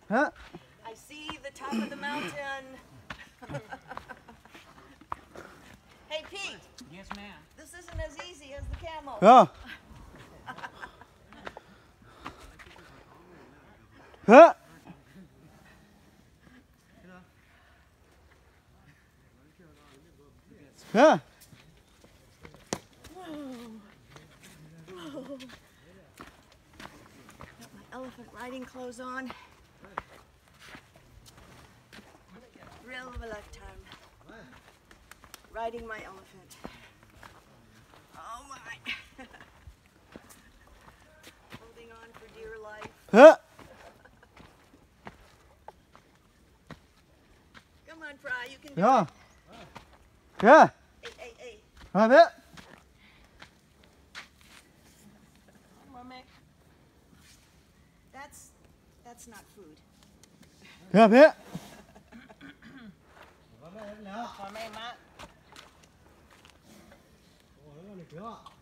Huh? I see the top of the mountain. Hey, Pete. Yes, ma'am. This isn't as easy as the camel. Huh? Huh? Huh? Whoa. Whoa. Got my elephant riding clothes on. Thrill of a lifetime. Riding my elephant. Oh my. Holding on for dear life. Huh? Come on, Fry, you can do Yeah. it. Yeah. Hey, hey. Hai bé. Come on, Mick. That's not food. Yeah, bé. For me, Matt. Ủa, nó được chưa?